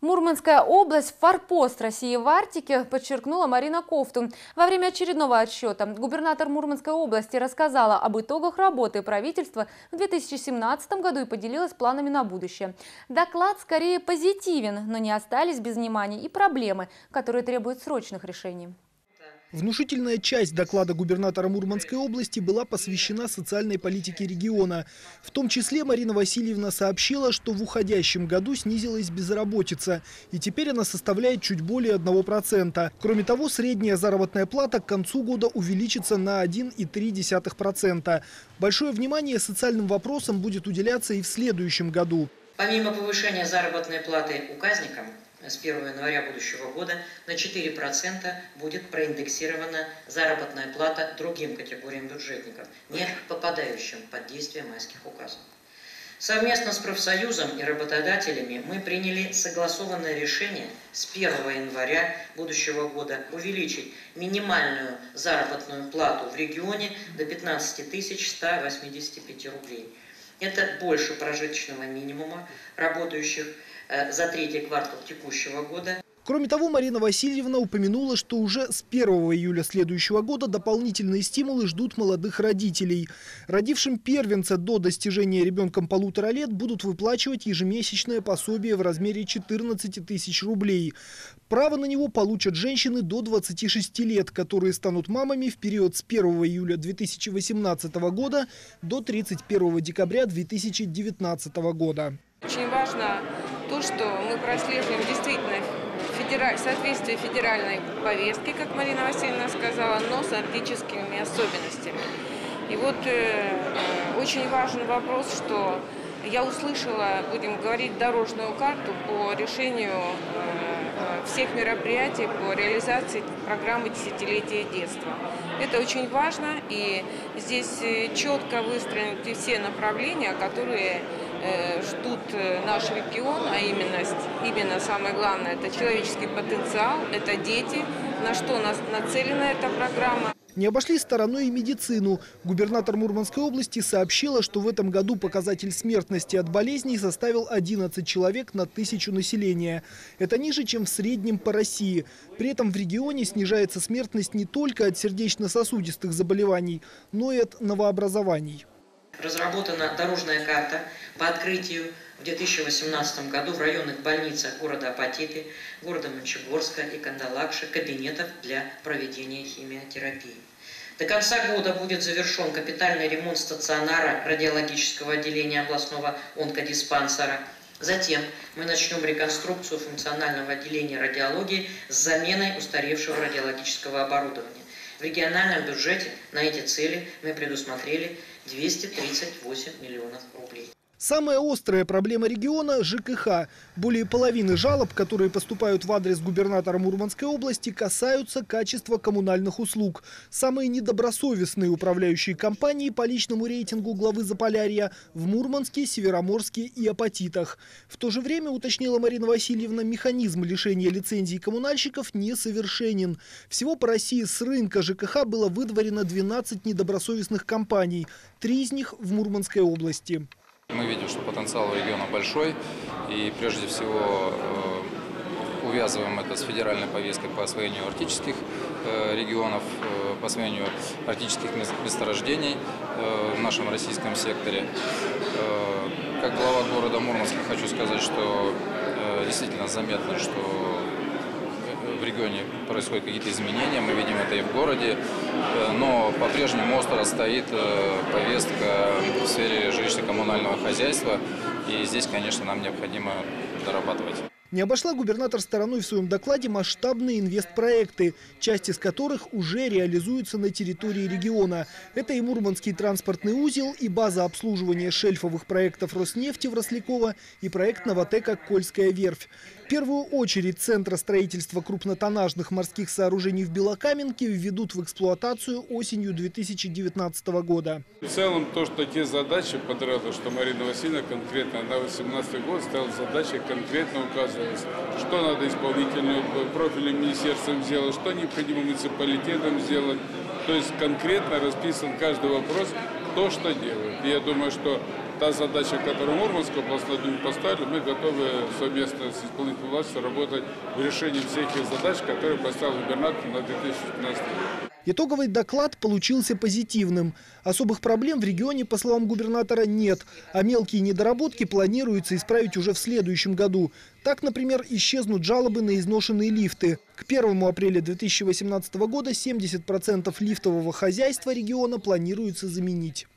Мурманская область – форпост России в Арктике, подчеркнула Марина Ковтун. Во время очередного отсчета губернатор Мурманской области рассказала об итогах работы правительства в 2017 году и поделилась планами на будущее. Доклад скорее позитивен, но не остались без внимания и проблемы, которые требуют срочных решений. Внушительная часть доклада губернатора Мурманской области была посвящена социальной политике региона. В том числе Марина Васильевна сообщила, что в уходящем году снизилась безработица, и теперь она составляет чуть более 1%. Кроме того, средняя заработная плата к концу года увеличится на 1,3%. Большое внимание социальным вопросам будет уделяться и в следующем году. Помимо повышения заработной платы указникам, с 1 января будущего года на 4% будет проиндексирована заработная плата другим категориям бюджетников, не попадающим под действие майских указов. Совместно с профсоюзом и работодателями мы приняли согласованное решение с 1 января будущего года увеличить минимальную заработную плату в регионе до 15 185 рублей. Это больше прожиточного минимума работающих за третий квартал текущего года. Кроме того, Марина Васильевна упомянула, что уже с 1 июля следующего года дополнительные стимулы ждут молодых родителей. Родившим первенца до достижения ребенком 1,5 лет будут выплачивать ежемесячное пособие в размере 14 тысяч рублей. Право на него получат женщины до 26 лет, которые станут мамами в период с 1 июля 2018 года до 31 декабря 2019 года. Очень важно то, что мы прослеживаем действительно соответствие федеральной повестки, как Марина Васильевна сказала, но с арктическими особенностями. И вот очень важен вопрос, что я услышала, будем говорить, дорожную карту по решению всех мероприятий по реализации программы «Десятилетие детства». Это очень важно, и здесь четко выстроены все направления, которые ждут наш регион, а именно самое главное – это человеческий потенциал, это дети, на что нацелена эта программа. Не обошли стороной и медицину. Губернатор Мурманской области сообщила, что в этом году показатель смертности от болезней составил 11 человек на 1000 населения. Это ниже, чем в среднем по России. При этом в регионе снижается смертность не только от сердечно-сосудистых заболеваний, но и от новообразований. Разработана дорожная карта по открытию в 2018 году в районных больницах города Апатиты, города Мончегорска и Кандалакши кабинетов для проведения химиотерапии. До конца года будет завершен капитальный ремонт стационара радиологического отделения областного онкодиспансера. Затем мы начнем реконструкцию функционального отделения радиологии с заменой устаревшего радиологического оборудования. В региональном бюджете на эти цели мы предусмотрели 238 миллионов рублей. Самая острая проблема региона – ЖКХ. Более половины жалоб, которые поступают в адрес губернатора Мурманской области, касаются качества коммунальных услуг. Самые недобросовестные управляющие компании по личному рейтингу главы Заполярья в Мурманске, Североморске и Апатитах. В то же время, уточнила Марина Васильевна, механизм лишения лицензий коммунальщиков несовершенен. Всего по России с рынка ЖКХ было выдворено 12 недобросовестных компаний, 3 из них в Мурманской области. Мы видим, что потенциал у региона большой, и прежде всего увязываем это с федеральной повесткой по освоению арктических регионов, по освоению арктических месторождений в нашем российском секторе. Как глава города Мурманска хочу сказать, что действительно заметно, что в регионе происходят какие-то изменения, мы видим это и в городе, но по-прежнему остро стоит повестка в сфере жилищно-коммунального хозяйства, и здесь, конечно, нам необходимо дорабатывать. Не обошла губернатор стороной в своем докладе масштабные инвестпроекты, часть из которых уже реализуется на территории региона. Это и Мурманский транспортный узел, и база обслуживания шельфовых проектов Роснефти в Росляково, и проект Новотека «Кольская верфь». В первую очередь Центра строительства крупнотоннажных морских сооружений в Белокаменке введут в эксплуатацию осенью 2019 года. В целом, то, что те задачи подряда, что Марина Васильевна конкретно на 2018 год ставила задачи, конкретно указывалось, что надо исполнительным профильным министерством сделать, что необходимо муниципалитетам сделать. То есть конкретно расписан каждый вопрос, кто что делает. И я думаю, что та задача, которую Мурманскую областную думу поставили, мы готовы совместно с исполнительной властью работать в решении всех тех задач, которые поставил губернатор на 2015 год. Итоговый доклад получился позитивным. Особых проблем в регионе, по словам губернатора, нет. А мелкие недоработки планируется исправить уже в следующем году. Так, например, исчезнут жалобы на изношенные лифты. К 1 апреля 2018 года 70% лифтового хозяйства региона планируется заменить.